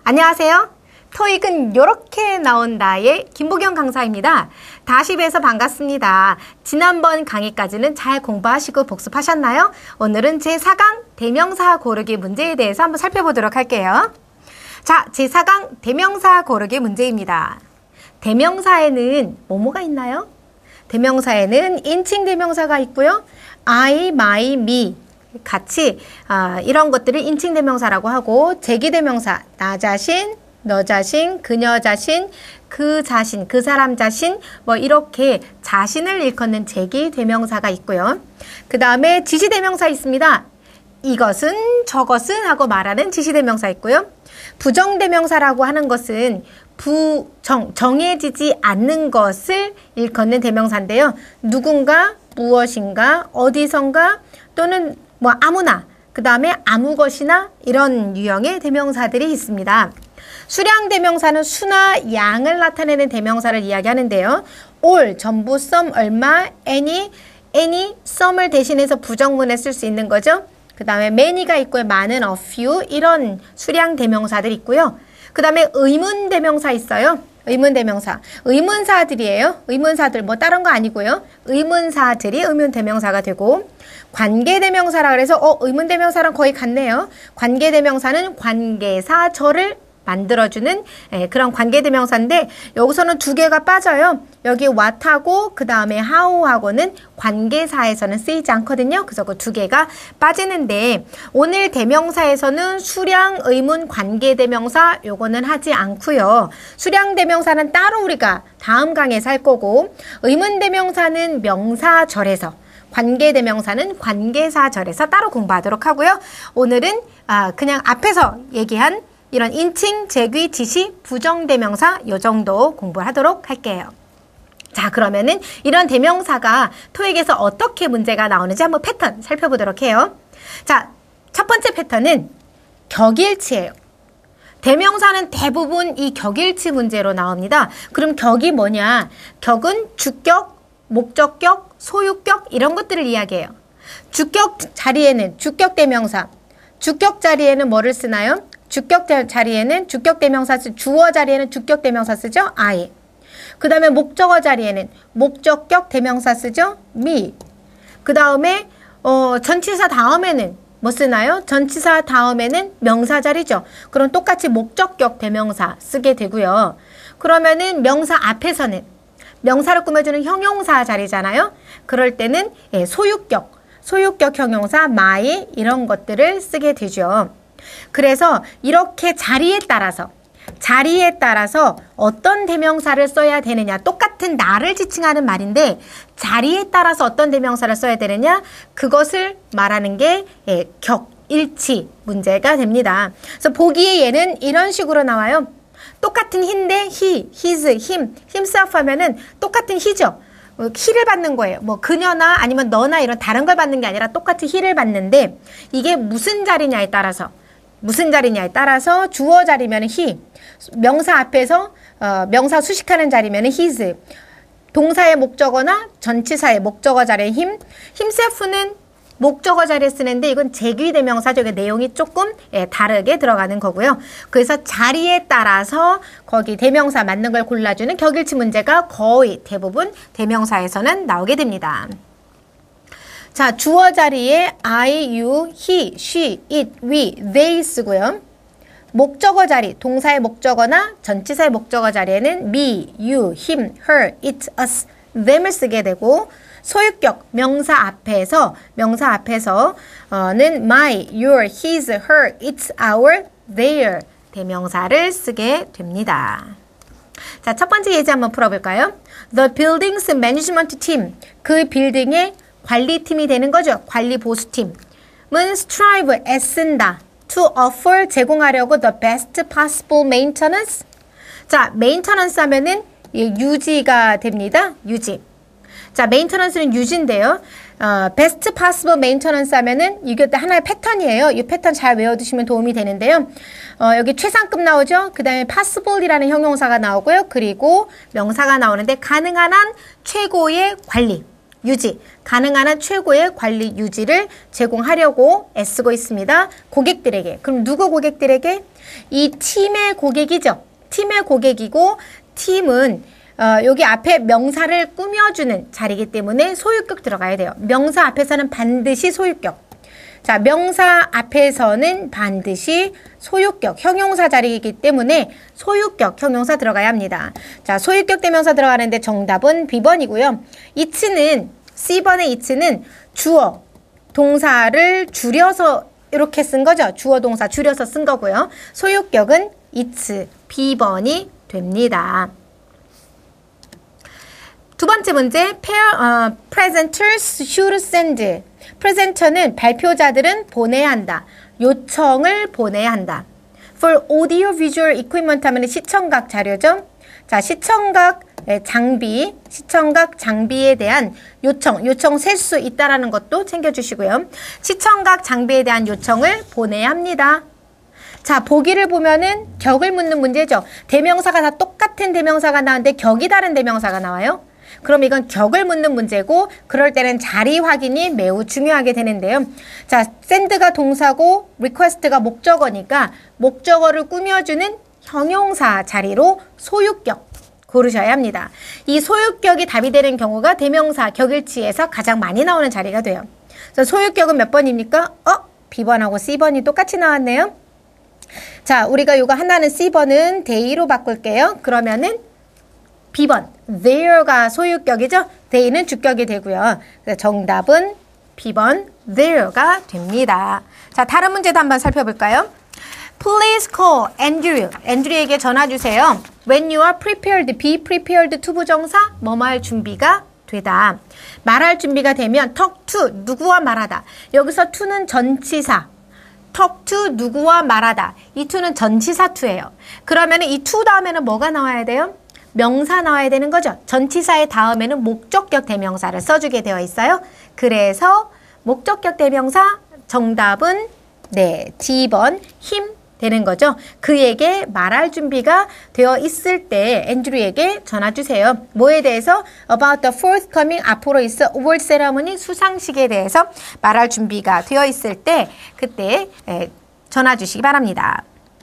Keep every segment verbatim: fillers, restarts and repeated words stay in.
안녕하세요. 토익은 요렇게 나온다의 김보경 강사입니다. 다시 뵈서 반갑습니다. 지난번 강의까지는 잘 공부하시고 복습하셨나요? 오늘은 제사 강 대명사 고르기 문제에 대해서 한번 살펴보도록 할게요. 자, 제사 강 대명사 고르기 문제입니다. 대명사에는 뭐뭐가 있나요? 대명사에는 인칭 대명사가 있고요. I, my, me 같이 아, 이런 것들을 인칭 대명사라고 하고, 제기 대명사 나 자신, 너 자신, 그녀 자신, 그 자신, 그 사람 자신, 뭐 이렇게 자신을 일컫는 제기 대명사가 있고요. 그 다음에 지시 대명사 있습니다. 이것은, 저것은 하고 말하는 지시 대명사 있고요. 부정 대명사라고 하는 것은 부정, 정해지지 않는 것을 일컫는 대명사인데요. 누군가, 무엇인가, 어디선가, 또는 뭐 아무나, 그 다음에 아무 것이나 이런 유형의 대명사들이 있습니다. 수량 대명사는 수나 양을 나타내는 대명사를 이야기하는데요. all, 전부, some, 얼마, any, any, some을 대신해서 부정문에 쓸 수 있는 거죠. 그 다음에 many가 있고요. 많은, a few, 이런 수량 대명사들이 있고요. 그 다음에 의문 대명사 있어요. 의문 대명사. 의문사들이에요. 의문사들, 뭐 다른 거 아니고요. 의문사들이 의문 대명사가 되고, 관계 대명사라 그래서 어 의문 대명사랑 거의 같네요. 관계 대명사는 관계사절을 만들어주는 예, 그런 관계 대명사인데, 여기서는 두 개가 빠져요. 여기 what하고 그 다음에 how하고는 관계사에서는 쓰이지 않거든요. 그래서 그 두 개가 빠지는데, 오늘 대명사에서는 수량, 의문, 관계 대명사 요거는 하지 않고요. 수량 대명사는 따로 우리가 다음 강의에서 할 거고, 의문 대명사는 명사절에서, 관계 대명사는 관계사절에서 따로 공부하도록 하고요. 오늘은 아, 그냥 앞에서 얘기한 이런 인칭, 제귀, 지시, 부정대명사 요 정도 공부하도록 할게요. 자, 그러면은 이런 대명사가 토익에서 어떻게 문제가 나오는지 한번 패턴 살펴보도록 해요. 자, 첫 번째 패턴은 격일치예요. 대명사는 대부분 이 격일치 문제로 나옵니다. 그럼 격이 뭐냐? 격은 주격, 목적격, 소유격 이런 것들을 이야기해요. 주격 자리에는 주격 대명사, 주격 자리에는 뭐를 쓰나요? 주격 자리에는 주격 대명사 쓰, 주어 자리에는 주격 대명사 쓰죠? I. 그 다음에 목적어 자리에는 목적격 대명사 쓰죠? me. 그 다음에 어, 전치사 다음에는 뭐 쓰나요? 전치사 다음에는 명사 자리죠. 그럼 똑같이 목적격 대명사 쓰게 되고요. 그러면은 명사 앞에서는 명사를 꾸며주는 형용사 자리잖아요. 그럴 때는 예, 소유격, 소유격 형용사 my 이런 것들을 쓰게 되죠. 그래서 이렇게 자리에 따라서 자리에 따라서 어떤 대명사를 써야 되느냐, 똑같은 나를 지칭하는 말인데 자리에 따라서 어떤 대명사를 써야 되느냐, 그것을 말하는 게 예, 격일치 문제가 됩니다. 그래서 보기에 얘는 이런 식으로 나와요. 똑같은 he인데 he, his, him, himself 하면은 똑같은 he죠. he를 받는 거예요. 뭐 그녀나 아니면 너나 이런 다른 걸 받는 게 아니라 똑같이 he를 받는데, 이게 무슨 자리냐에 따라서 무슨 자리냐에 따라서 주어 자리면 he, 명사 앞에서 어, 명사 수식하는 자리면 his, 동사의 목적어나 전치사의 목적어 자리에 him, himself는 목적어 자리에 쓰는데 이건 제귀 대명사죠. 내용이 조금 예, 다르게 들어가는 거고요. 그래서 자리에 따라서 거기 대명사 맞는 걸 골라주는 격일치 문제가 거의 대부분 대명사에서는 나오게 됩니다. 자, 주어 자리에 I, you, he, she, it, we, they 쓰고요. 목적어 자리, 동사의 목적어나 전치사의 목적어 자리에는 me, you, him, her, it, us, them을 쓰게 되고, 소유격, 명사 앞에서, 명사 앞에서는 my, your, his, her, its, our, their 대명사를 쓰게 됩니다. 자, 첫 번째 예제 한번 풀어볼까요? The building's management team, 그 빌딩의 관리팀이 되는 거죠. 관리 보수팀은 strive, 애쓴다. to offer, 제공하려고 the best possible maintenance. 자, maintenance 하면은 유지가 됩니다. 유지. 자, maintenance는 유지인데요. 어, best possible maintenance 하면은 이게 하나의 패턴이에요. 이 패턴 잘 외워두시면 도움이 되는데요. 어, 여기 최상급 나오죠. 그 다음에 possible이라는 형용사가 나오고요. 그리고 명사가 나오는데 가능한 한 최고의 관리. 유지, 가능한 한 최고의 관리 유지를 제공하려고 애쓰고 있습니다. 고객들에게. 그럼 누구 고객들에게? 이 팀의 고객이죠. 팀의 고객이고 팀은 어, 여기 앞에 명사를 꾸며주는 자리이기 때문에 소유격 들어가야 돼요. 명사 앞에서는 반드시 소유격. 자, 명사 앞에서는 반드시 소유격, 형용사 자리이기 때문에 소유격, 형용사 들어가야 합니다. 자, 소유격 대명사 들어가는데 정답은 B번이고요. it는, C번의 it는 주어, 동사를 줄여서 이렇게 쓴 거죠. 주어, 동사 줄여서 쓴 거고요. 소유격은 it, B번이 됩니다. 두 번째 문제, pair, 어, presenters should send. 프레젠터는 발표자들은 보내야 한다. 요청을 보내야 한다. For audio visual equipment 하면 시청각 자료죠. 자, 시청각 장비, 시청각 장비에 대한 요청, 요청 셀 수 있다라는 것도 챙겨주시고요. 시청각 장비에 대한 요청을 보내야 합니다. 자, 보기를 보면은 격을 묻는 문제죠. 대명사가 다 똑같은 대명사가 나오는데 격이 다른 대명사가 나와요. 그럼 이건 격을 묻는 문제고 그럴 때는 자리 확인이 매우 중요하게 되는데요. 자, send가 동사고 request가 목적어니까 목적어를 꾸며주는 형용사 자리로 소유격 고르셔야 합니다. 이 소유격이 답이 되는 경우가 대명사 격일치에서 가장 많이 나오는 자리가 돼요. 그래서 소유격은 몇 번입니까? 어? B번하고 C번이 똑같이 나왔네요. 자, 우리가 이거 하나는 C번은 they로 바꿀게요. 그러면은 B번, there가 소유격이죠? they는 주격이 되고요. 그래서 정답은 B번, there가 됩니다. 자, 다른 문제도 한번 살펴볼까요? Please call Andrew. Andrew에게 전화 주세요. When you are prepared, be prepared to 부정사, 뭐뭐 할 준비가 되다. 말할 준비가 되면 talk to, 누구와 말하다. 여기서 to는 전치사. talk to, 누구와 말하다. 이 to는 전치사 to예요. 그러면 이 to 다음에는 뭐가 나와야 돼요? 명사 나와야 되는 거죠. 전치사의 다음에는 목적격 대명사를 써주게 되어 있어요. 그래서 목적격 대명사 정답은 네, D번 힘 되는 거죠. 그에게 말할 준비가 되어 있을 때 앤드류에게 전화 주세요. 뭐에 대해서? About the forthcoming, 앞으로 있을 award ceremony, 수상식에 대해서 말할 준비가 되어 있을 때 그때 에, 전화 주시기 바랍니다.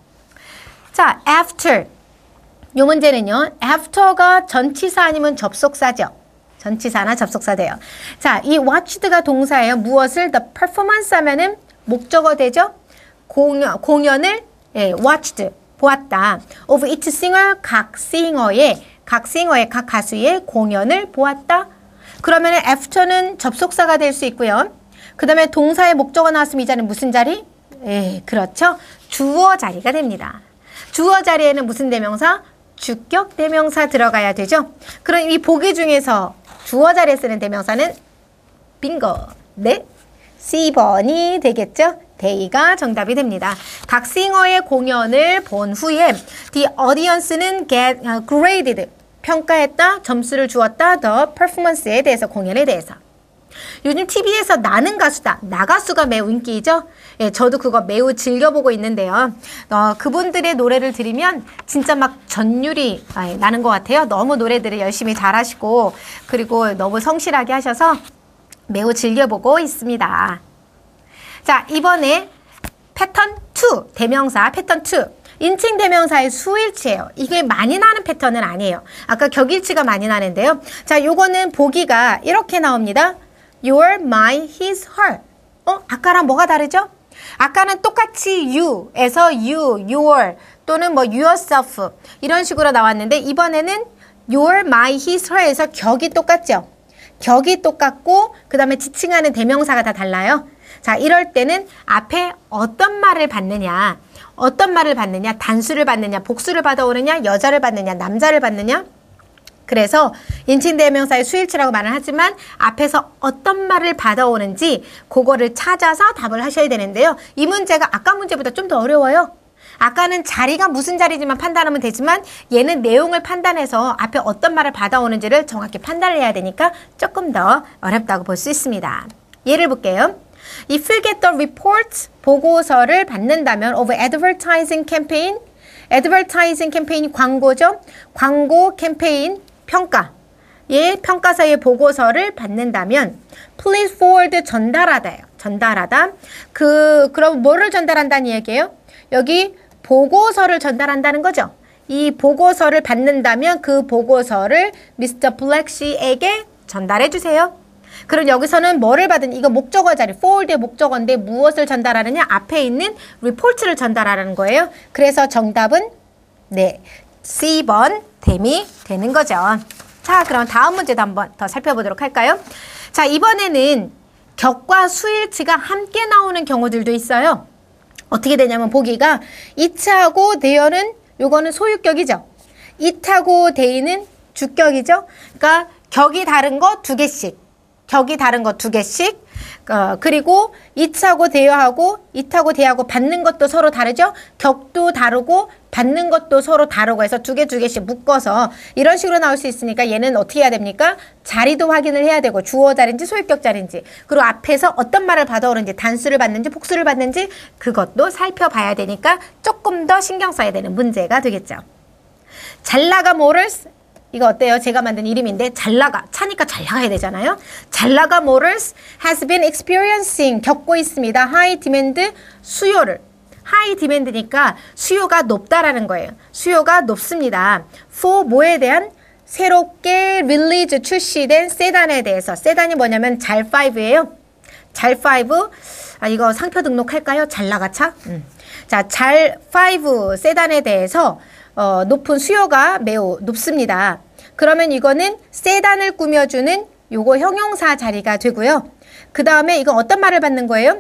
자, after. 이 문제는요. after가 전치사 아니면 접속사죠. 전치사나 접속사 돼요. 자, 이 watched가 동사예요. 무엇을? the performance 하면은 목적어 되죠. 공연, 공연을 예, watched, 보았다. of each singer, 각 싱어의, 각 싱어의, 각 가수의 공연을 보았다. 그러면 after는 접속사가 될 수 있고요. 그 다음에 동사의 목적어 나왔으면 이 자리는 무슨 자리? 예, 그렇죠. 주어 자리가 됩니다. 주어 자리에는 무슨 대명사? 주격 대명사 들어가야 되죠. 그럼 이 보기 중에서 주어 자리에 쓰는 대명사는 빙고. 네. C번이 되겠죠. they가 정답이 됩니다. 각 싱어의 공연을 본 후에 the audience는 get graded. 평가했다, 점수를 주었다, the performance에 대해서, 공연에 대해서. 요즘 티비에서 나는 가수다. 나가수가 매우 인기이죠. 예, 저도 그거 매우 즐겨보고 있는데요. 어, 그분들의 노래를 들으면 진짜 막 전율이 아, 나는 것 같아요. 너무 노래들을 열심히 잘하시고 그리고 너무 성실하게 하셔서 매우 즐겨보고 있습니다. 자, 이번에 패턴 투, 대명사 패턴 투. 인칭 대명사의 수일치예요. 이게 많이 나는 패턴은 아니에요. 아까 격일치가 많이 나는데요. 자, 요거는 보기가 이렇게 나옵니다. Your, my, his, her. 어? 아까랑 뭐가 다르죠? 아까는 똑같이 you에서 you, your 또는 뭐 yourself 이런 식으로 나왔는데 이번에는 your, my, his, her에서 격이 똑같죠? 격이 똑같고 그 다음에 지칭하는 대명사가 다 달라요. 자, 이럴 때는 앞에 어떤 말을 받느냐, 어떤 말을 받느냐, 단수를 받느냐, 복수를 받아오느냐, 여자를 받느냐, 남자를 받느냐. 그래서 인칭 대명사의 수일치라고 말을 하지만 앞에서 어떤 말을 받아오는지 그거를 찾아서 답을 하셔야 되는데요. 이 문제가 아까 문제보다 좀 더 어려워요. 아까는 자리가 무슨 자리지만 판단하면 되지만 얘는 내용을 판단해서 앞에 어떤 말을 받아오는지를 정확히 판단을 해야 되니까 조금 더 어렵다고 볼 수 있습니다. 예를 볼게요. If you get the reports, 보고서를 받는다면 of advertising campaign, advertising campaign이 광고죠. 광고 캠페인 평가. 평가서의 보고서를 받는다면 please forward 전달하다예요. 전달하다. 그 그럼 뭐를 전달한다는 얘기예요? 여기 보고서를 전달한다는 거죠. 이 보고서를 받는다면 그 보고서를 미스터 블랙 씨에게 전달해 주세요. 그럼 여기서는 뭐를 받은 이거 목적어 자리 forward의 목적어인데 무엇을 전달하느냐? 앞에 있는 report를 전달하라는 거예요. 그래서 정답은 네 씨 번 댐이 되는 거죠. 자, 그럼 다음 문제도 한번 더 살펴보도록 할까요? 자, 이번에는 격과 수일치가 함께 나오는 경우들도 있어요. 어떻게 되냐면 보기가 it하고 there는 요거는 소유격이죠. it하고 they는 주격이죠. 그러니까 격이 다른 거 두 개씩. 격이 다른 거 두 개씩. 어, 그리고 it하고 there하고 it하고 they하고 받는 것도 서로 다르죠. 격도 다르고 받는 것도 서로 다르고 해서 두 개 두 개씩 묶어서 이런 식으로 나올 수 있으니까 얘는 어떻게 해야 됩니까? 자리도 확인을 해야 되고 주어 자리인지 소유격 자리인지 그리고 앞에서 어떤 말을 받아오는지 단수를 받는지 복수를 받는지 그것도 살펴봐야 되니까 조금 더 신경 써야 되는 문제가 되겠죠. 잘 나가 모럴스 이거 어때요? 제가 만든 이름인데 잘 나가 차니까 잘 나가야 되잖아요. 잘 나가 모럴스 has been experiencing 겪고 있습니다. high demand 수요를 하이 디맨드니까 수요가 높다라는 거예요. 수요가 높습니다. for 뭐에 대한 새롭게 릴리즈 출시된 세단에 대해서 세단이 뭐냐면 잘 파이브예요. 잘 파이브 아 이거 상표 등록할까요? 잘 나가차? 음. 자, 잘 파이브 세단에 대해서 어, 높은 수요가 매우 높습니다. 그러면 이거는 세단을 꾸며주는 요거 형용사 자리가 되고요. 그 다음에 이건 어떤 말을 받는 거예요?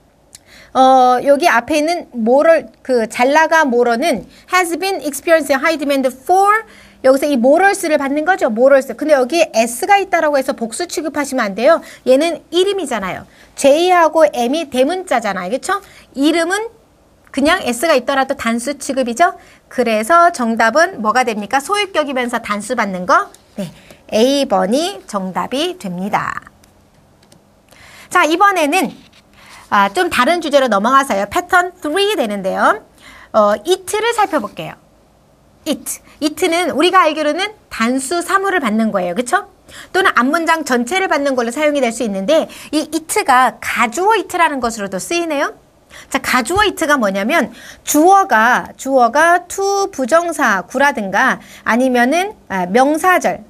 어, 여기 앞에 있는 뭐를, 그, 잘나가 뭐러는 has been experiencing high demand for 여기서 이 morals를 받는 거죠. morals. 근데 여기 s가 있다라고 해서 복수 취급하시면 안 돼요. 얘는 이름이잖아요. J하고 M이 대문자잖아요. 그쵸? 이름은 그냥 s가 있더라도 단수 취급이죠. 그래서 정답은 뭐가 됩니까? 소유격이면서 단수 받는 거? 네. A 번이 정답이 됩니다. 자, 이번에는 아, 좀 다른 주제로 넘어가서요. 패턴 삼 되는데요. 어, it를 살펴볼게요. it. it는 우리가 알기로는 단수 사물을 받는 거예요. 그쵸? 또는 앞문장 전체를 받는 걸로 사용이 될 수 있는데 이 it가 가주어 it라는 것으로도 쓰이네요. 자, 가주어 it가 뭐냐면 주어가 주어가 to 부정사 구라든가 아니면은 아, 명사절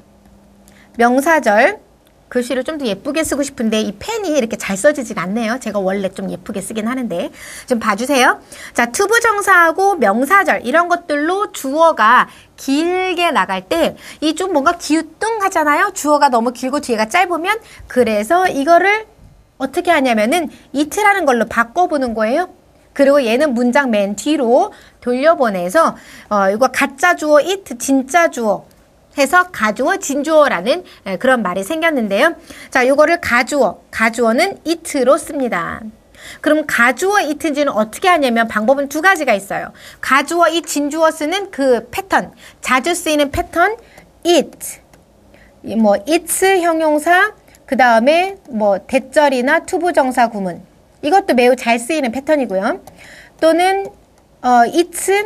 명사절 글씨를 좀 더 예쁘게 쓰고 싶은데 이 펜이 이렇게 잘 써지진 않네요. 제가 원래 좀 예쁘게 쓰긴 하는데 좀 봐주세요. 자, 투부정사하고 명사절 이런 것들로 주어가 길게 나갈 때 이 좀 뭔가 기우뚱하잖아요. 주어가 너무 길고 뒤에가 짧으면 그래서 이거를 어떻게 하냐면은 it라는 걸로 바꿔보는 거예요. 그리고 얘는 문장 맨 뒤로 돌려보내서 어, 이거 가짜 주어 it, 진짜 주어 해서 가주어, 진주어라는 그런 말이 생겼는데요. 자, 요거를 가주어, 가주어는 it로 씁니다. 그럼 가주어 it인지는 어떻게 하냐면 방법은 두 가지가 있어요. 가주어 it, 진주어 쓰는 그 패턴, 자주 쓰이는 패턴 it, 뭐 its 형용사, 그 다음에 뭐 대절이나 투부정사 구문 이것도 매우 잘 쓰이는 패턴이고요. 또는 어, its,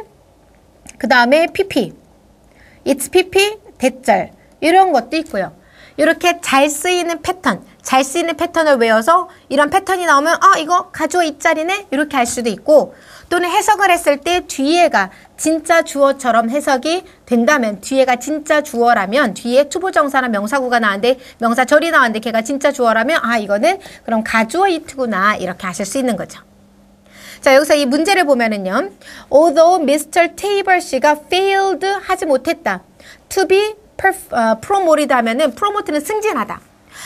그 다음에 pp, it's pp 대절 이런 것도 있고요. 이렇게 잘 쓰이는 패턴, 잘 쓰이는 패턴을 외워서 이런 패턴이 나오면 아 이거 가주어 it자리네 이렇게 할 수도 있고 또는 해석을 했을 때 뒤에가 진짜 주어처럼 해석이 된다면 뒤에가 진짜 주어라면 뒤에 투부정사나 명사구가 나왔는데 명사절이 나왔는데 걔가 진짜 주어라면 아 이거는 그럼 가주어 it구나 이렇게 하실 수 있는 거죠. 자, 여기서 이 문제를 보면은요. Although 미스터 Tabor 씨가 failed 하지 못했다. To be uh, promoted 하면은 promote는 승진하다.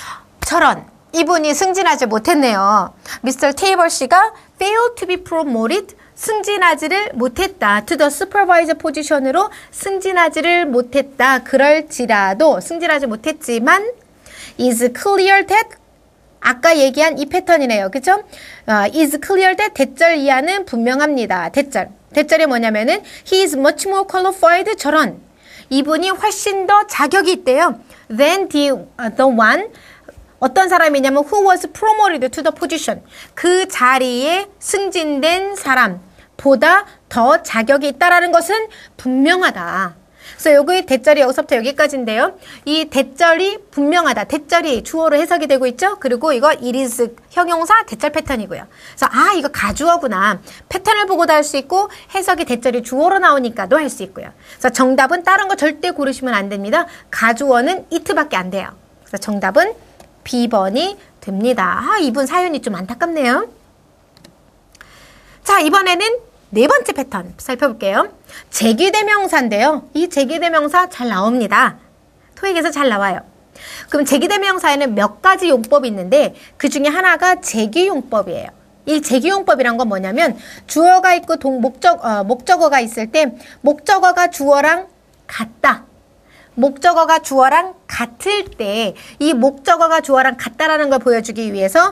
저런 이분이 승진하지 못했네요. 미스터 Tabor 씨가 failed to be promoted 승진하지를 못했다. To the supervisor position으로 승진하지를 못했다. 그럴지라도 승진하지 못했지만 is clear that 아까 얘기한 이 패턴이네요. 그쵸? 어, is clear that 대절 이하는 분명합니다. 대절. 대절이 뭐냐면은 he is much more qualified 저런. 이분이 훨씬 더 자격이 있대요. than the, uh, the one 어떤 사람이냐면 who was promoted to the position. 그 자리에 승진된 사람보다 더 자격이 있다라는 것은 분명하다. 그래서 여기 대절이 여기서부터 여기까지인데요. 이 대절이 분명하다. 대절이 주어로 해석이 되고 있죠. 그리고 이거 it is 형용사 대절 패턴이고요. 그래서 아 이거 가주어구나. 패턴을 보고도 할 수 있고 해석이 대절이 주어로 나오니까도 할 수 있고요. 그래서 정답은 다른 거 절대 고르시면 안 됩니다. 가주어는 it밖에 안 돼요. 그래서 정답은 비 번이 됩니다. 아 이분 사연이 좀 안타깝네요. 자 이번에는 네 번째 패턴 살펴볼게요. 제기대명사인데요. 이 제기대명사 잘 나옵니다. 토익에서 잘 나와요. 그럼 제기대명사에는 몇 가지 용법이 있는데 그 중에 하나가 제기용법이에요. 이 제기용법이란 건 뭐냐면 주어가 있고 동, 목적, 어, 목적어가 있을 때 목적어가 주어랑 같다. 목적어가 주어랑 같을 때 이 목적어가 주어랑 같다라는 걸 보여주기 위해서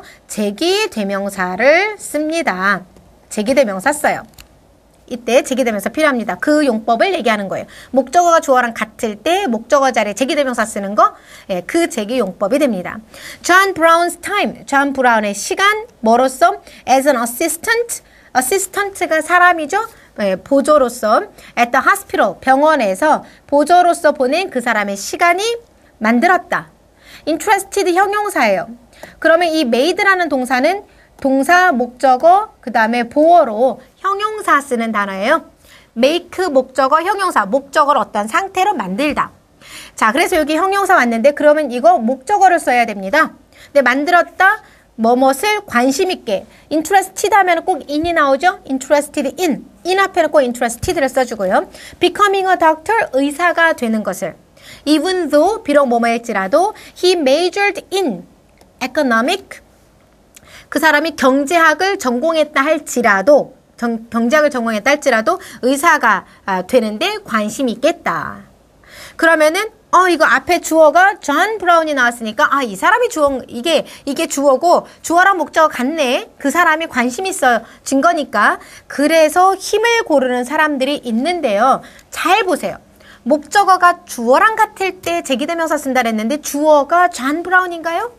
제기대명사를 씁니다. 제기대명사 써요. 이때 제기대명사 필요합니다. 그 용법을 얘기하는 거예요. 목적어가 주어랑 같을 때 목적어 자리에 제기대명사 쓰는 거, 예, 그 제기용법이 됩니다. John Brown's time, 존 브라운의 시간, 뭐로서? As an assistant, assistant가 사람이죠. 예, 보조로서 at the hospital, 병원에서 보조로서 보낸 그 사람의 시간이 만들었다. interested 형용사예요. 그러면 이 made라는 동사는 동사, 목적어, 그 다음에 보어로 형용사 쓰는 단어예요. make 목적어, 형용사, 목적어를 어떤 상태로 만들다. 자, 그래서 여기 형용사 왔는데 그러면 이거 목적어를 써야 됩니다. 근데 만들었다, 뭐뭇을 관심 있게. interested 하면 꼭 in이 나오죠? interested in. in 앞에는 꼭 interested를 써주고요. becoming a doctor, 의사가 되는 것을. even though, 비록 뭐뭐일지라도 he majored in economic, 그 사람이 경제학을 전공했다 할지라도 정, 경제학을 전공했다 할지라도 의사가 아, 되는데 관심이 있겠다. 그러면은 어 이거 앞에 주어가 존 브라운이 나왔으니까 아 이 사람이 주어 이게 이게 주어고 주어랑 목적어 같네. 그 사람이 관심 있어진 거니까. 그래서 힘을 고르는 사람들이 있는데요. 잘 보세요. 목적어가 주어랑 같을 때 제기대명사 쓴다 그랬는데 주어가 존 브라운인가요?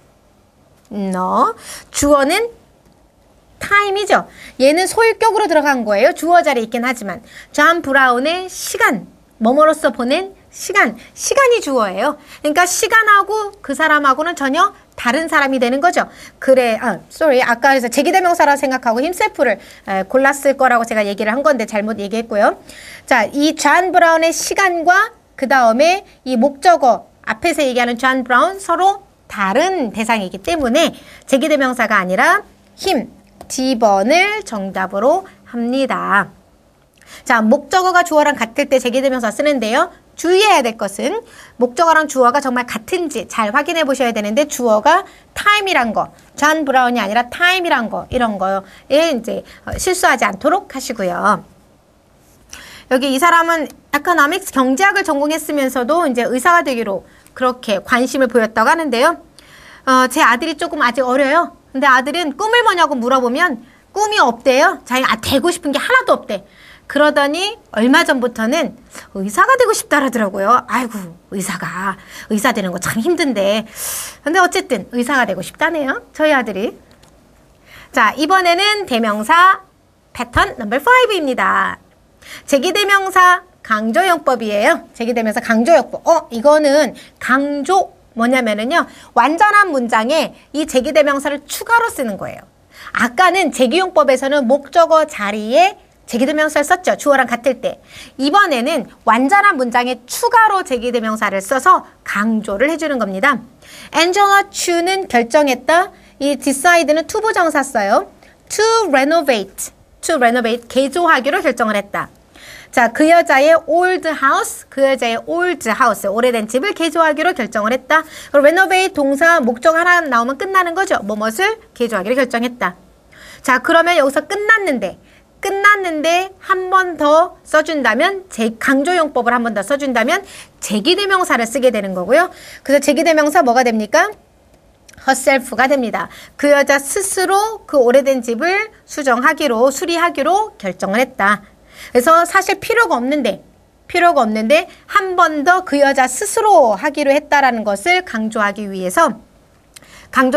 No. 주어는 time이죠. 얘는 소유격으로 들어간 거예요. 주어 자리에 있긴 하지만. 존 브라운의 시간, 뭐뭐로서 보낸 시간, 시간이 주어예요. 그러니까 시간하고 그 사람하고는 전혀 다른 사람이 되는 거죠. 그래, 아, sorry. 아까 그래서 제기대명사라 생각하고 힘셀프를 에, 골랐을 거라고 제가 얘기를 한 건데 잘못 얘기했고요. 자, 이 존 브라운의 시간과 그 다음에 이 목적어 앞에서 얘기하는 존 브라운 서로 다른 대상이기 때문에 제기대명사가 아니라 힘, 디 번을 정답으로 합니다. 자, 목적어가 주어랑 같을 때 제기대명사 쓰는데요. 주의해야 될 것은 목적어랑 주어가 정말 같은지 잘 확인해 보셔야 되는데 주어가 time이란 거, 존 브라운이 아니라 time이란 거, 이런 거에 이제 실수하지 않도록 하시고요. 여기 이 사람은 economics, 경제학을 전공했으면서도 이제 의사가 되기로 그렇게 관심을 보였다고 하는데요. 어, 제 아들이 조금 아직 어려요. 근데 아들은 꿈을 뭐냐고 물어보면 꿈이 없대요. 자기가 아, 되고 싶은 게 하나도 없대. 그러더니 얼마 전부터는 의사가 되고 싶다라더라고요. 아이고 의사가 의사 되는 거 참 힘든데. 근데 어쨌든 의사가 되고 싶다네요. 저희 아들이. 자, 이번에는 대명사 패턴 넘버 파이브입니다. 제기대명사 강조용법이에요. 제기대명사 강조용법. 어, 이거는 강조 뭐냐면은요. 완전한 문장에 이 제기대명사를 추가로 쓰는 거예요. 아까는 제기용법에서는 목적어 자리에 제기대명사를 썼죠. 주어랑 같을 때. 이번에는 완전한 문장에 추가로 제기대명사를 써서 강조를 해주는 겁니다. Angela Chu는 결정했다. 이 decide는 to 부정사 써요. To renovate. To renovate. 개조하기로 결정을 했다. 자, 그 여자의 old house, 그 여자의 old house, 오래된 집을 개조하기로 결정을 했다. 그리고 renovate 동사 목적 하나 나오면 끝나는 거죠. 뭐뭇을 개조하기로 결정했다. 자, 그러면 여기서 끝났는데, 끝났는데 한 번 더 써준다면, 제 강조용법을 한 번 더 써준다면 제기대명사를 쓰게 되는 거고요. 그래서 제기대명사 뭐가 됩니까? herself가 됩니다. 그 여자 스스로 그 오래된 집을 수정하기로, 수리하기로 결정을 했다. 그래서 사실 필요가 없는데 필요가 없는데 한 번 더 그 여자 스스로 하기로 했다라는 것을 강조하기 위해서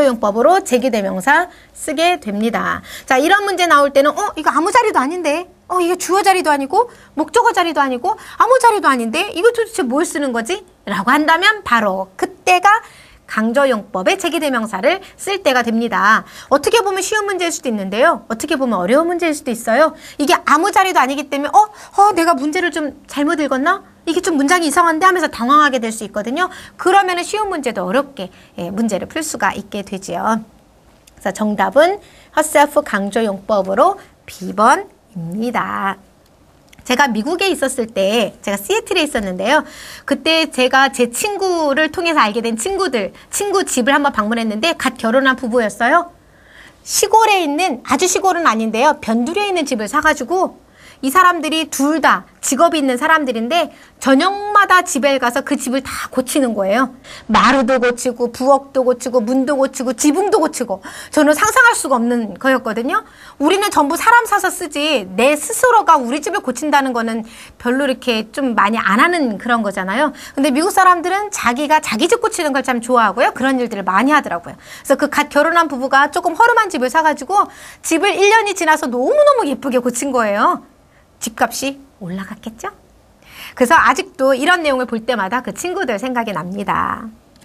강조용법으로 제기대명사 쓰게 됩니다. 자, 이런 문제 나올 때는 어? 이거 아무 자리도 아닌데? 어, 이게 주어 자리도 아니고 목적어 자리도 아니고 아무 자리도 아닌데 이거 도대체 뭘 쓰는 거지? 라고 한다면 바로 그때가 강조용법의 제기대명사를 쓸 때가 됩니다. 어떻게 보면 쉬운 문제일 수도 있는데요. 어떻게 보면 어려운 문제일 수도 있어요. 이게 아무 자리도 아니기 때문에 어? 어 내가 문제를 좀 잘못 읽었나? 이게 좀 문장이 이상한데 하면서 당황하게 될 수 있거든요. 그러면 쉬운 문제도 어렵게 예, 문제를 풀 수가 있게 되죠. 그래서 정답은 herself 강조용법으로 비 번입니다. 제가 미국에 있었을 때 제가 시애틀에 있었는데요. 그때 제가 제 친구를 통해서 알게 된 친구들, 친구 집을 한번 방문했는데 갓 결혼한 부부였어요. 시골에 있는, 아주 시골은 아닌데요. 변두리에 있는 집을 사가지고 이 사람들이 둘 다 직업이 있는 사람들인데 저녁마다 집에 가서 그 집을 다 고치는 거예요. 마루도 고치고 부엌도 고치고 문도 고치고 지붕도 고치고 저는 상상할 수가 없는 거였거든요. 우리는 전부 사람 사서 쓰지 내 스스로가 우리 집을 고친다는 거는 별로 이렇게 좀 많이 안 하는 그런 거잖아요. 근데 미국 사람들은 자기가 자기 집 고치는 걸 참 좋아하고요. 그런 일들을 많이 하더라고요. 그래서 그 갓 결혼한 부부가 조금 허름한 집을 사가지고 집을 일 년이 지나서 너무너무 예쁘게 고친 거예요. 집값이 올라갔겠죠? 그래서 아직도 이런 내용을 볼 때마다 그 친구들 생각이 납니다.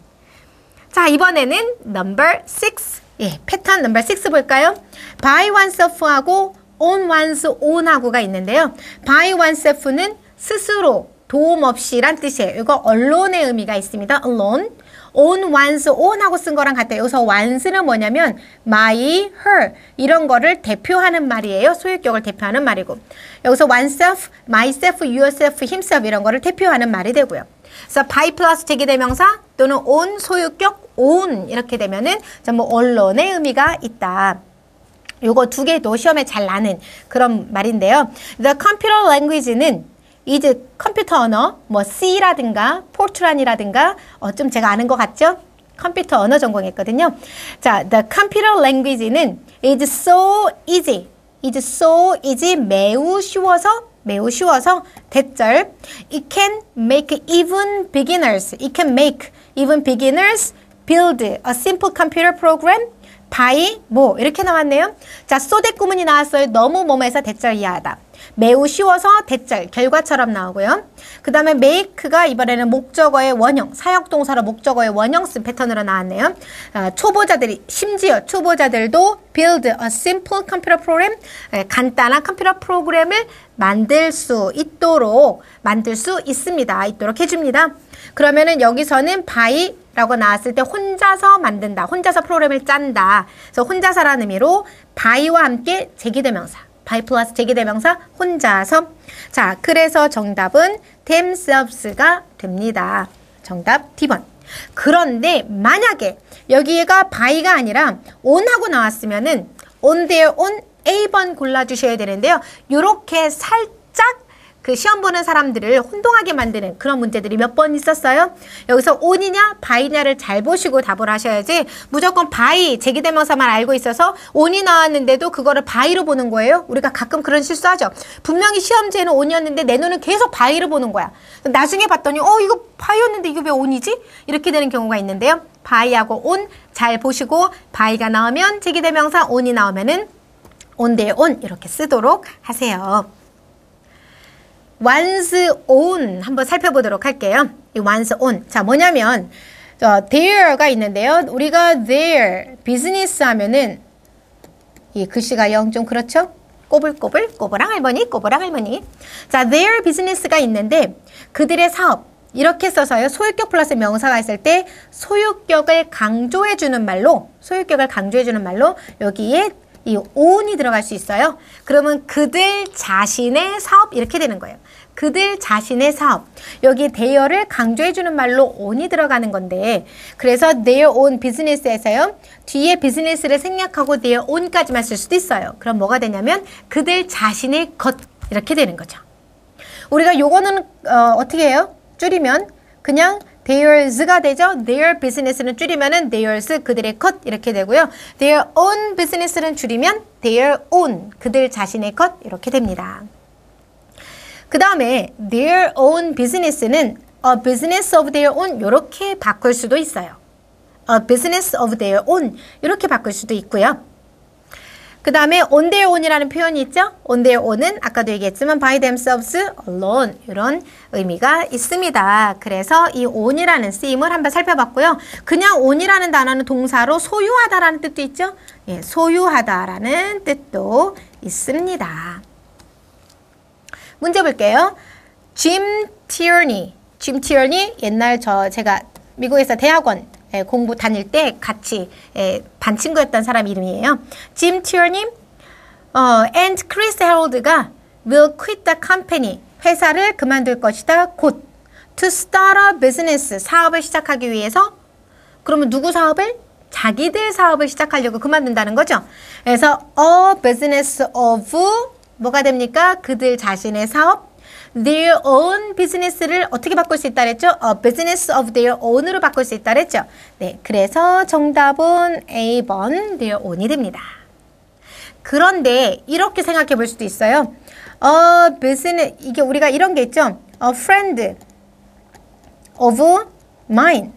자, 이번에는 number six. 예, 패턴 넘버 육 볼까요? by oneself하고 on one's own하고가 있는데요. by oneself는 스스로, 도움 없이란 뜻이에요. 이거 alone 의 의미가 있습니다. alone. on one's own하고 쓴 거랑 같아요. 여기서 one's는 뭐냐면 my, her 이런 거를 대표하는 말이에요. 소유격을 대표하는 말이고 여기서 oneself, myself, yourself, himself 이런 거를 대표하는 말이 되고요. 그래서 by 플러스 제기대명사 또는 on 소유격 own 이렇게 되면은 전부 언론의 의미가 있다. 요거 두 개도 시험에 잘 나는 그런 말인데요. The computer language는 이제 컴퓨터 언어, 뭐 C라든가 포트란이라든가 어, 좀 제가 아는 것 같죠? 컴퓨터 언어 전공했거든요. 자, the computer language는 is so easy, is so easy, 매우 쉬워서, 매우 쉬워서 대절 it can make even beginners, it can make even beginners build a simple computer program by 뭐 이렇게 나왔네요. 자, 소대 구문이 나왔어요. 너무 뭐뭐해서 대절 이하하다. 매우 쉬워서 대절, 결과처럼 나오고요. 그 다음에 make가 이번에는 목적어의 원형, 사역동사로 목적어의 원형 쓴 패턴으로 나왔네요. 아, 초보자들이, 심지어 초보자들도 build a simple computer program, 에, 간단한 컴퓨터 프로그램을 만들 수 있도록, 만들 수 있습니다. 있도록 해줍니다. 그러면은 여기서는 by 라고 나왔을 때 혼자서 만든다, 혼자서 프로그램을 짠다. 그래서 혼자서라는 의미로 by와 함께 제기대명사. by 플러스 제기대명사 혼자서. 자, 그래서 정답은 themselves가 됩니다. 정답 디 번. 그런데 만약에 여기가 by가 아니라 on하고 나왔으면은 on their own 에이 번 골라주셔야 되는데요. 요렇게 살짝 그 시험 보는 사람들을 혼동하게 만드는 그런 문제들이 몇 번 있었어요. 여기서 on이냐 by냐를 잘 보시고 답을 하셔야지 무조건 by 제기대명사만 알고 있어서 on이 나왔는데도 그거를 by로 보는 거예요. 우리가 가끔 그런 실수하죠. 분명히 시험지에는 on이었는데 내 눈은 계속 by로 보는 거야. 나중에 봤더니 어 이거 by였는데 이거 왜 on이지? 이렇게 되는 경우가 있는데요. by하고 on 잘 보시고 by가 나오면 제기대명사, on이 나오면은 on their own 이렇게 쓰도록 하세요. one's own 한번 살펴보도록 할게요. 이 one's own. 자, 뭐냐면 저 there가 있는데요. 우리가 their business 하면은 이 글씨가 영 좀 그렇죠? 꼬불꼬불 꼬부랑 할머니 꼬부랑 할머니. 자, their business가 있는데 그들의 사업 이렇게 써서요. 소유격 플러스 명사가 있을 때 소유격을 강조해 주는 말로 소유격을 강조해 주는 말로 여기에 이 own이 들어갈 수 있어요. 그러면 그들 자신의 사업 이렇게 되는 거예요. 그들 자신의 사업. 여기 their를 강조해주는 말로 own이 들어가는 건데 그래서 their own business에서요. 뒤에 business를 생략하고 their own까지만 쓸 수도 있어요. 그럼 뭐가 되냐면 그들 자신의 것 이렇게 되는 거죠. 우리가 요거는 어, 어떻게 해요? 줄이면 그냥 theirs가 되죠. their business는 줄이면은 theirs 그들의 것 이렇게 되고요. their own business는 줄이면 their own 그들 자신의 것 이렇게 됩니다. 그 다음에 their own business는 a business of their own 이렇게 바꿀 수도 있어요. a business of their own 이렇게 바꿀 수도 있고요. 그 다음에 on their own이라는 표현이 있죠. on their own은 아까도 얘기했지만 by themselves alone 이런 의미가 있습니다. 그래서 이 own이라는 쓰임을 한번 살펴봤고요. 그냥 own이라는 단어는 동사로 소유하다라는 뜻도 있죠. 예, 소유하다라는 뜻도 있습니다. 문제 볼게요. 짐 티어니. 짐 티어니 옛날 저 제가 미국에서 대학원 예, 공부 다닐 때 같이 예, 반 친구였던 사람 이름이에요. 짐 티어니 어, and 크리스 헤럴드가 will quit the company. 회사를 그만둘 것이다. 곧 to start a business. 사업을 시작하기 위해서. 그러면 누구 사업을? 자기들 사업을 시작하려고 그만둔다는 거죠. 그래서 a business of 뭐가 됩니까? 그들 자신의 사업. their own business를 어떻게 바꿀 수 있다 그랬죠? A business of their own으로 바꿀 수 있다 그랬죠? 네, 그래서 정답은 A 번 their own이 됩니다. 그런데 이렇게 생각해 볼 수도 있어요. A business, 이게 우리가 이런 게 있죠? A friend of mine.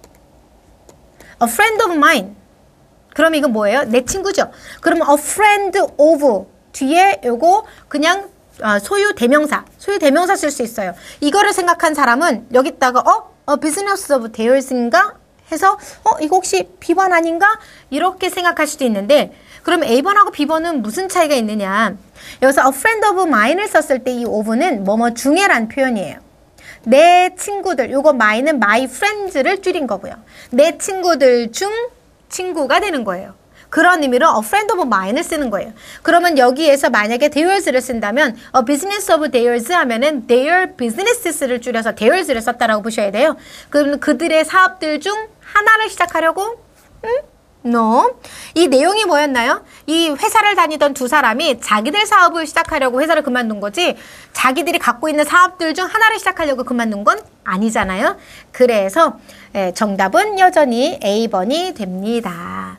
A friend of mine. 그럼 이건 뭐예요? 내 친구죠. 그러면 a friend of 뒤에 요거 그냥 어, 소유 대명사, 소유 대명사 쓸 수 있어요. 이거를 생각한 사람은 여기다가 어? 어 business of theirs인가? 해서 어 이거 혹시 비 번 아닌가? 이렇게 생각할 수도 있는데 그럼 A 번하고 B 번은 무슨 차이가 있느냐? 여기서 a friend of mine을 썼을 때 이 of는 뭐뭐 중에란 표현이에요. 내 친구들, 요거 my는 my friends를 줄인 거고요. 내 친구들 중 친구가 되는 거예요. 그런 의미로 a friend of mine을 쓰는 거예요. 그러면 여기에서 만약에 theirs를 쓴다면 a business of theirs 하면은 their business를 줄여서 theirs를 썼다라고 보셔야 돼요. 그럼 그들의 사업들 중 하나를 시작하려고? 응? No. 이 내용이 뭐였나요? 이 회사를 다니던 두 사람이 자기들 사업을 시작하려고 회사를 그만둔 거지 자기들이 갖고 있는 사업들 중 하나를 시작하려고 그만둔 건 아니잖아요. 그래서 정답은 여전히 A 번이 됩니다.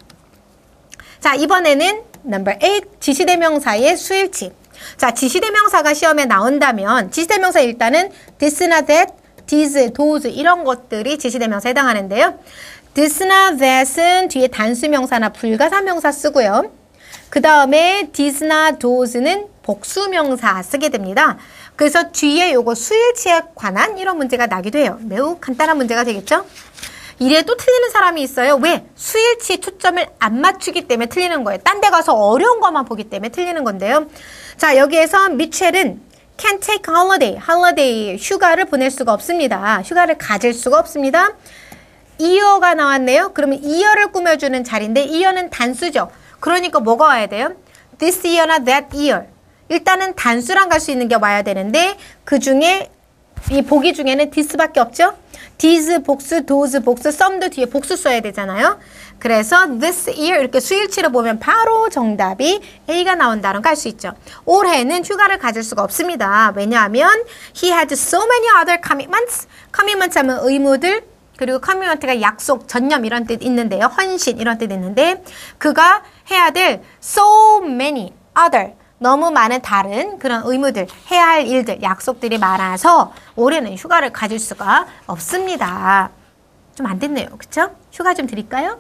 자, 이번에는 넘버 에잇 지시대명사의 수일치. 자, 지시대명사가 시험에 나온다면 지시대명사 일단은 this나 that, this, those 이런 것들이 지시대명사에 해당하는데요. this나 that은 뒤에 단수명사나 불가사명사 쓰고요. 그 다음에 this나 those는 복수명사 쓰게 됩니다. 그래서 뒤에 요거 수일치에 관한 이런 문제가 나기도 해요. 매우 간단한 문제가 되겠죠? 이래 또 틀리는 사람이 있어요. 왜? 수일치에 초점을 안 맞추기 때문에 틀리는 거예요. 딴 데 가서 어려운 것만 보기 때문에 틀리는 건데요. 자, 여기에서 미첼은 can take holiday, holiday, 휴가를 보낼 수가 없습니다. 휴가를 가질 수가 없습니다. 이어가 나왔네요. 그러면 이어를 꾸며주는 자리인데 이어는 단수죠. 그러니까 뭐가 와야 돼요? this year나 that year. 일단은 단수랑 갈 수 있는 게 와야 되는데 그 중에 이 보기 중에는 this밖에 없죠? this 복수, those 복수, some도 뒤에 복수 써야 되잖아요. 그래서 this year 이렇게 수일치를 보면 바로 정답이 A가 나온다는 걸 알 수 있죠. 올해는 휴가를 가질 수가 없습니다. 왜냐하면 he had so many other commitments. commitments 하면 의무들 그리고 commitment가 약속, 전념 이런 뜻 있는데요. 헌신 이런 뜻 있는데 그가 해야 될 so many other 너무 많은 다른 그런 의무들, 해야 할 일들, 약속들이 많아서 올해는 휴가를 가질 수가 없습니다. 좀 안 됐네요. 그쵸? 휴가 좀 드릴까요?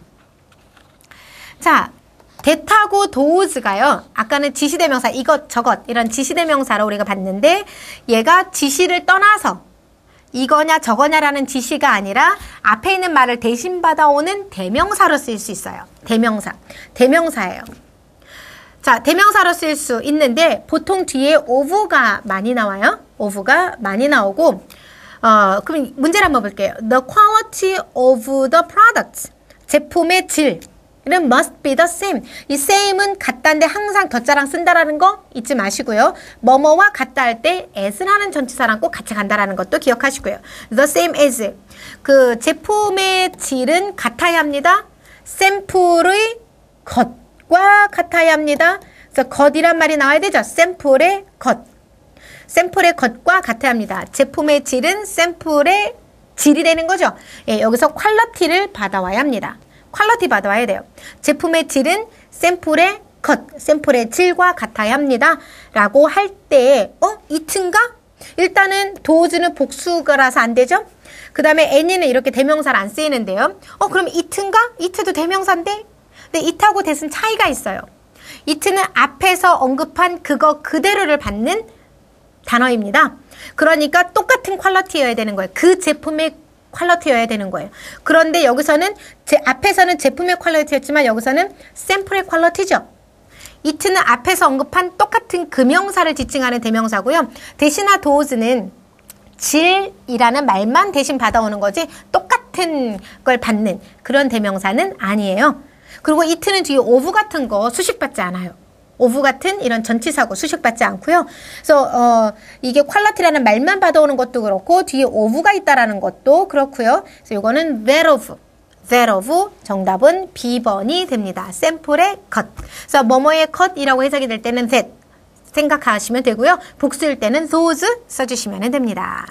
자, that하고 those가요. 아까는 지시대명사 이것저것 이런 지시대명사로 우리가 봤는데 얘가 지시를 떠나서 이거냐 저거냐라는 지시가 아니라 앞에 있는 말을 대신 받아오는 대명사로 쓰일 수 있어요. 대명사. 대명사예요. 자, 대명사로 쓸 수 있는데 보통 뒤에 of가 많이 나와요. of가 많이 나오고 어, 그럼 문제를 한번 볼게요. The quality of the product. 제품의 질은 must be the same. 이 same은 같다인데 항상 덧자랑 쓴다라는 거 잊지 마시고요. 뭐뭐와 같다 할 때 as라는 전치사랑 꼭 같이 간다라는 것도 기억하시고요. The same as. 그 제품의 질은 같아야 합니다. 샘플의 것. 과 같아야 합니다. 그래서 겉이란 말이 나와야 되죠. 샘플의 겉. 샘플의 겉과 같아야 합니다. 제품의 질은 샘플의 질이 되는 거죠. 예, 여기서 퀄리티를 받아와야 합니다. 퀄리티 받아와야 돼요. 제품의 질은 샘플의 겉, 샘플의 질과 같아야 합니다. 라고 할 때, 어? 이트인가? 일단은 도즈는 복수가라서 안 되죠? 그 다음에 any는 이렇게 대명사를 안 쓰이는데요. 어, 그럼 이트인가? 이트도 대명사인데? 근데 it하고 that은 차이가 있어요. it는 앞에서 언급한 그거 그대로를 받는 단어입니다. 그러니까 똑같은 퀄리티여야 되는 거예요. 그 제품의 퀄리티여야 되는 거예요. 그런데 여기서는 제 앞에서는 제품의 퀄리티였지만 여기서는 샘플의 퀄리티죠. it는 앞에서 언급한 똑같은 그 명사를 지칭하는 대명사고요. 대신에 does는 질이라는 말만 대신 받아오는 거지 똑같은 걸 받는 그런 대명사는 아니에요. 그리고 it는 뒤에 of 같은 거 수식받지 않아요. of 같은 이런 전치사고 수식받지 않고요. 그래서 어, 이게 퀄리티라는 말만 받아오는 것도 그렇고 뒤에 of가 있다라는 것도 그렇고요. 그래서 이거는 that of, that of 정답은 비 번이 됩니다. 샘플의 cut. 그래서 뭐뭐의 cut이라고 해석이 될 때는 that 생각하시면 되고요. 복수일 때는 those 써주시면 됩니다.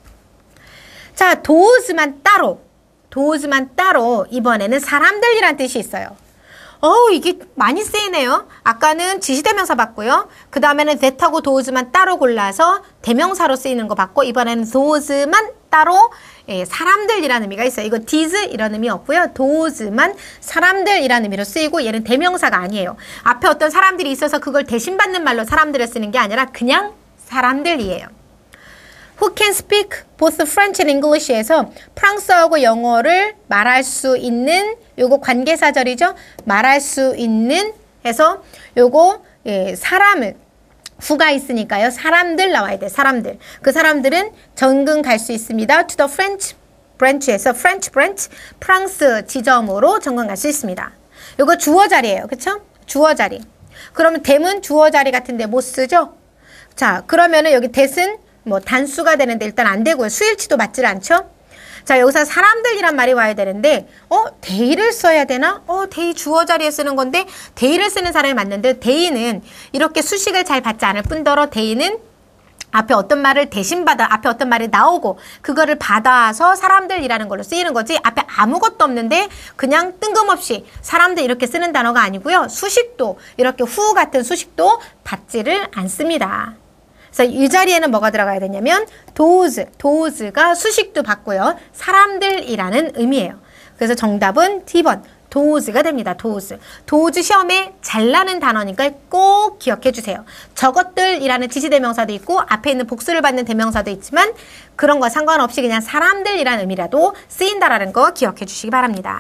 자, those만 따로, those만 따로 이번에는 사람들이란 뜻이 있어요. 어우, 이게 많이 쓰이네요. 아까는 지시대명사 봤고요. 그 다음에는 that하고 those만 따로 골라서 대명사로 쓰이는 거 봤고, 이번에는 those만 따로 예, 사람들이라는 의미가 있어요. 이거 these 이런 의미 없고요. those만 사람들이라는 의미로 쓰이고 얘는 대명사가 아니에요. 앞에 어떤 사람들이 있어서 그걸 대신받는 말로 사람들을 쓰는 게 아니라 그냥 사람들이에요. Who can speak both French and English에서 프랑스어하고 영어를 말할 수 있는 요거 관계사절이죠. 말할 수 있는 해서 요거 예, 사람을 who가 있으니까요. 사람들 나와야 돼. 사람들. 그 사람들은 전근 갈 수 있습니다. To the French branch에서 French branch 프랑스 지점으로 전근 갈 수 있습니다. 요거 주어 자리예요. 그쵸? 주어 자리. 그러면 대문 주어 자리 같은데 못 쓰죠? 자, 그러면은 여기 that은 뭐 단수가 되는데 일단 안 되고요. 수일치도 맞질 않죠? 자, 여기서 사람들이란 말이 와야 되는데 어? they를 써야 되나? 어, they 주어 자리에 쓰는 건데 they를 쓰는 사람이 맞는데 they는 이렇게 수식을 잘 받지 않을 뿐더러 they는 앞에 어떤 말을 대신 받아 앞에 어떤 말이 나오고 그거를 받아서 사람들이라는 걸로 쓰이는 거지 앞에 아무것도 없는데 그냥 뜬금없이 사람들 이렇게 쓰는 단어가 아니고요. 수식도 이렇게 who 같은 수식도 받지를 않습니다. 그래서 이 자리에는 뭐가 들어가야 되냐면 those, those가 수식도 받고요. 사람들이라는 의미예요. 그래서 정답은 디 번 those가 됩니다. those. those 시험에 잘 나는 단어니까 꼭 기억해 주세요. 저것들이라는 지시대명사도 있고 앞에 있는 복수를 받는 대명사도 있지만 그런 거 상관없이 그냥 사람들이라는 의미라도 쓰인다라는 거 기억해 주시기 바랍니다.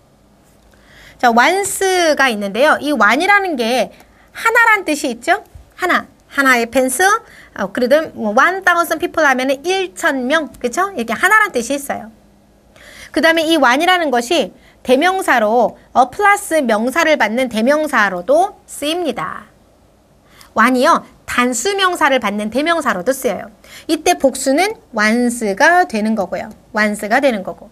자, once가 있는데요. 이 one이라는 게 하나란 뜻이 있죠? 하나. 하나의 펜스, 어, 그래도 뭐 one thousand people 하면은 일천 명, 그쵸? 이렇게 하나란 뜻이 있어요. 그 다음에 이 one이라는 것이 대명사로 어 플러스 명사를 받는 대명사로도 쓰입니다. one이요, 단수 명사를 받는 대명사로도 쓰여요. 이때 복수는 once가 되는 거고요. once가 되는 거고.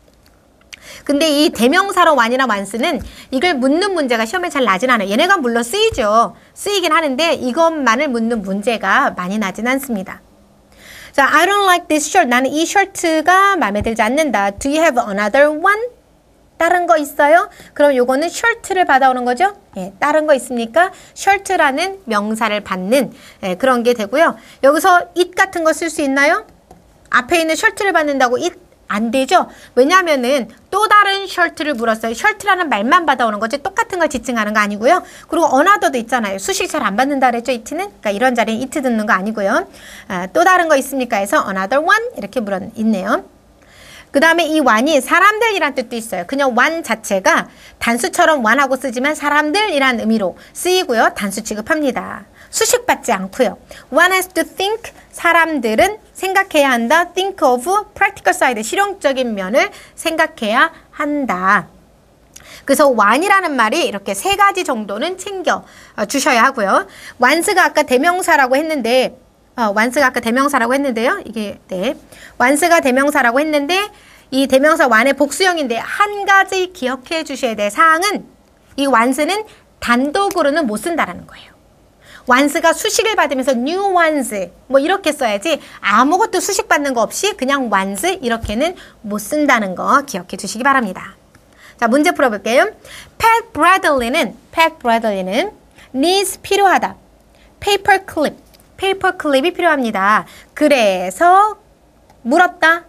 근데 이 대명사로 one이나 once는 이걸 묻는 문제가 시험에 잘 나진 않아요. 얘네가 물론 쓰이죠. 쓰이긴 하는데 이것만을 묻는 문제가 많이 나진 않습니다. 자, I don't like this shirt. 나는 이 셔츠가 마음에 들지 않는다. Do you have another one? 다른 거 있어요? 그럼 요거는 shirt를 받아오는 거죠? 예, 다른 거 있습니까? shirt라는 명사를 받는 예, 그런 게 되고요. 여기서 it 같은 거 쓸 수 있나요? 앞에 있는 shirt를 받는다고 it 안 되죠? 왜냐하면은 또 다른 shirt를 물었어요. shirt라는 말만 받아오는 거지 똑같은 걸 지칭하는 거 아니고요. 그리고 another도 있잖아요. 수식 잘 안 받는다 그랬죠? it는? 그러니까 이런 자리에 it 듣는 거 아니고요. 아, 또 다른 거 있습니까? 해서 another one 이렇게 물어 있네요. 그 다음에 이 one이 사람들이란 뜻도 있어요. 그냥 one 자체가 단수처럼 one하고 쓰지만 사람들이란 의미로 쓰이고요. 단수 취급합니다. 수식받지 않고요. One has to think, 사람들은 생각해야 한다. Think of practical side, 실용적인 면을 생각해야 한다. 그래서 one이라는 말이 이렇게 세 가지 정도는 챙겨 주셔야 하고요. once가 아까 대명사라고 했는데 어, once가 아까 대명사라고 했는데요. 이게 네, once가 대명사라고 했는데 이 대명사 one의 복수형인데 한 가지 기억해 주셔야 될 사항은 이 once는 단독으로는 못 쓴다라는 거예요. once가 수식을 받으면서 new ones 뭐 이렇게 써야지 아무것도 수식 받는 거 없이 그냥 once 이렇게는 못 쓴다는 거 기억해 주시기 바랍니다. 자, 문제 풀어볼게요. Pat Bradley는 Pat Bradley는 needs 필요하다. paper clip, paper clip이 필요합니다. 그래서 물었다.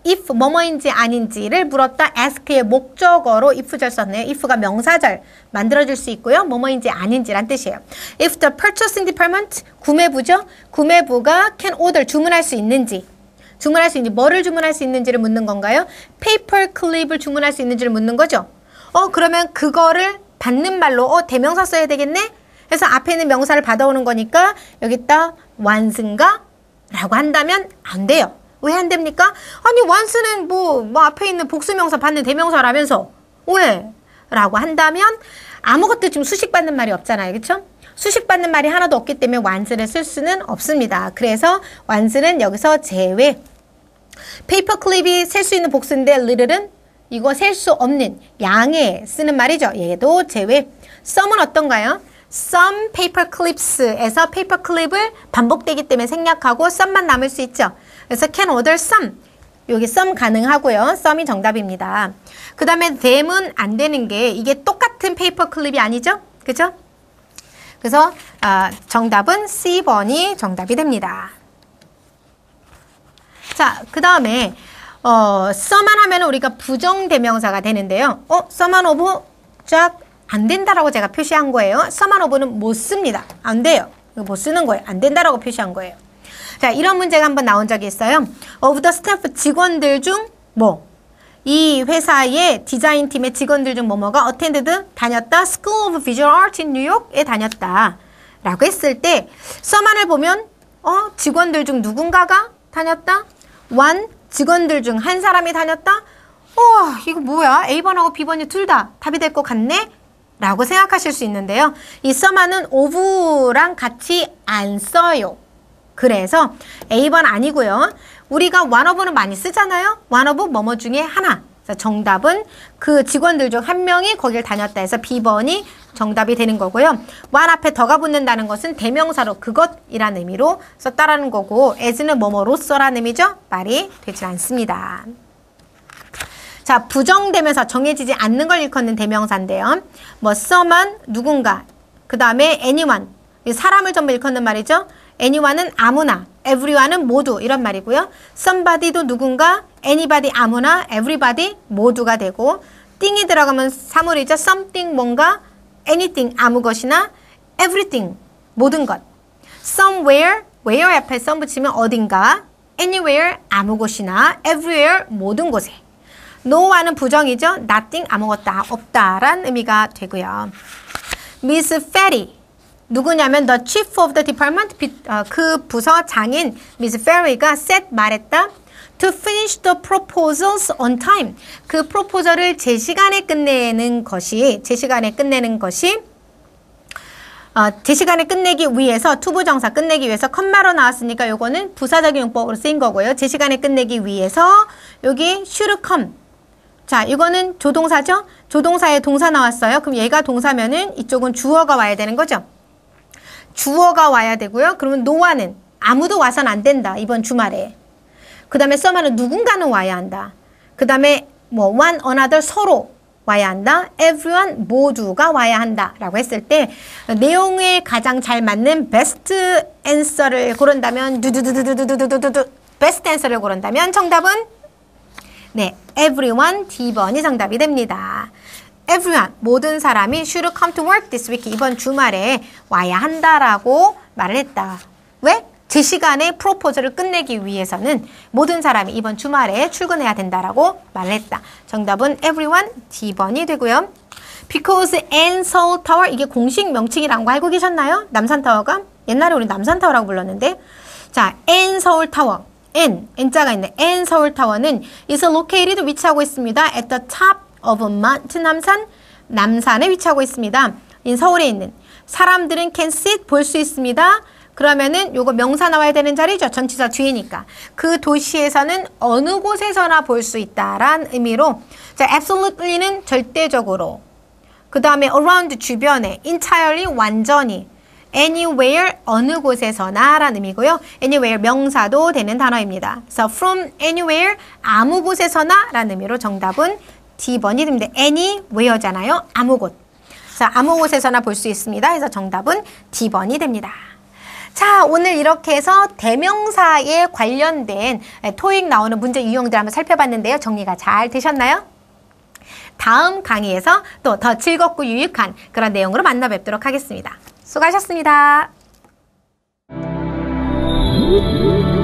if 뭐뭐인지 아닌지를 물었다. ask의 목적어로 if절 썼네요. if가 명사절 만들어줄 수 있고요. 뭐뭐인지 아닌지란 뜻이에요. If the purchasing department, 구매부죠. 구매부가 can order, 주문할 수 있는지. 주문할 수 있는지, 뭐를 주문할 수 있는지를 묻는 건가요? 페이퍼 클립을 주문할 수 있는지를 묻는 거죠. 어, 그러면 그거를 받는 말로, 어, 대명사 써야 되겠네? 그래서 앞에 있는 명사를 받아오는 거니까 여기다 완슨가? 라고 한다면 안 돼요. 왜 안 됩니까? 아니, 완슨은 뭐, 뭐 앞에 있는 복수명사 받는 대명사라면서. 왜? 라고 한다면 아무것도 지금 수식받는 말이 없잖아요. 그쵸? 수식받는 말이 하나도 없기 때문에 완슨을 쓸 수는 없습니다. 그래서 완슨은 여기서 제외. 페이퍼 클립이 셀 수 있는 복수인데 little은 이거 셀 수 없는 양에 쓰는 말이죠. 얘도 제외. some은 어떤가요? some paper clips에서 paper clip을 반복되기 때문에 생략하고 some만 남을 수 있죠. 그래서 can order some. 여기 some 가능하고요. some이 정답입니다. 그 다음에 them은 안 되는 게 이게 똑같은 paper clip이 아니죠? 그죠? 그래서 아, 정답은 씨 번이 정답이 됩니다. 자, 그 다음에 어, some만 하면 우리가 부정대명사가 되는데요. 어, some만 of 쫙 안 된다라고 제가 표시한 거예요. some만 of는 못 씁니다. 안 돼요. 이거 못 쓰는 거예요. 안 된다라고 표시한 거예요. 자, 이런 문제가 한번 나온 적이 있어요. of the staff, 직원들 중 뭐? 이 회사의 디자인팀의 직원들 중 뭐뭐가 attended, 다녔다. School of Visual Arts in New York에 다녔다. 라고 했을 때 some만을 보면 어, 직원들 중 누군가가 다녔다. one, 직원들 중 한 사람이 다녔다. 우와, 이거 뭐야? 에이 번하고 비 번이 둘 다 답이 될 것 같네? 라고 생각하실 수 있는데요. 이 some만은 of랑 같이 안 써요. 그래서 에이 번 아니고요. 우리가 one of는 많이 쓰잖아요. one of 뭐뭐 중에 하나. 정답은 그 직원들 중 한 명이 거길 다녔다 해서 비 번이 정답이 되는 거고요. one 앞에 더가 붙는다는 것은 대명사로 그것이라는 의미로 썼다라는 거고 as는 뭐뭐로서라는 의미죠. 말이 되지 않습니다. 자, 부정대명사 정해지지 않는 걸 일컫는 대명사인데요. 뭐 someone, 누군가, 그 다음에 anyone, 사람을 전부 일컫는 말이죠. anyone은 아무나, everyone은 모두 이런 말이고요. somebody도 누군가, anybody 아무나, everybody 모두가 되고 thing이 들어가면 사물이죠. something 뭔가, anything 아무 것이나, everything 모든 것. somewhere, where 앞에 some 붙이면 어딘가, anywhere 아무 곳이나, everywhere 모든 곳에. no와는 부정이죠. nothing 아무것도 없다란 의미가 되고요. Miss Ferry 누구냐면 the chief of the department 그 부서 장인 Miss Ferry가 said 말했다. To finish the proposals on time 그 프로포저를 제 시간에 끝내는 것이 제 시간에 끝내는 것이 어, 제 시간에 끝내기 위해서 투부정사 끝내기 위해서 컴마로 나왔으니까 요거는 부사적 용법으로 쓰인 거고요. 제 시간에 끝내기 위해서 여기 should come 자, 이거는 조동사죠? 조동사에 동사 나왔어요. 그럼 얘가 동사면은 이쪽은 주어가 와야 되는 거죠? 주어가 와야 되고요. 그러면 no와는 아무도 와선 안 된다. 이번 주말에. 그 다음에 some는 누군가는 와야 한다. 그 다음에 뭐 one, another 서로 와야 한다. everyone 모두가 와야 한다. 라고 했을 때 내용에 가장 잘 맞는 best answer를 고른다면 두두두두두두두두두 best answer를 고른다면 정답은 네, everyone 디 번이 정답이 됩니다. everyone, 모든 사람이 should come to work this week. 이번 주말에 와야 한다라고 말을 했다. 왜? 제 시간에 프로포즈를 끝내기 위해서는 모든 사람이 이번 주말에 출근해야 된다라고 말을 했다. 정답은 everyone 디 번이 되고요. Because N Seoul Tower, 이게 공식 명칭이라는 거 알고 계셨나요? 남산타워가? 옛날에 우리 남산타워라고 불렀는데 자, N Seoul Tower. N, N자가 있는 N 서울 타워는 is located 위치하고 있습니다. at the top of Mount 남산, 남산에 위치하고 있습니다. in 서울에 있는 사람들은 can sit 볼 수 있습니다. 그러면은 요거 명사 나와야 되는 자리죠. 전치사 뒤에니까. 그 도시에서는 어느 곳에서나 볼 수 있다란 의미로 자, absolutely는 절대적으로 그 다음에 around 주변에 entirely 완전히 anywhere 어느 곳에서나 라는 의미고요. anywhere 명사도 되는 단어입니다. 그래서 from anywhere 아무 곳에서나 라는 의미로 정답은 디 번이 됩니다. anywhere잖아요. 아무 곳. 자, 아무 곳에서나 볼 수 있습니다. 그래서 정답은 디 번이 됩니다. 자, 오늘 이렇게 해서 대명사에 관련된 토익 나오는 문제 유형들 한번 살펴봤는데요. 정리가 잘 되셨나요? 다음 강의에서 또 더 즐겁고 유익한 그런 내용으로 만나 뵙도록 하겠습니다. 수고하셨습니다.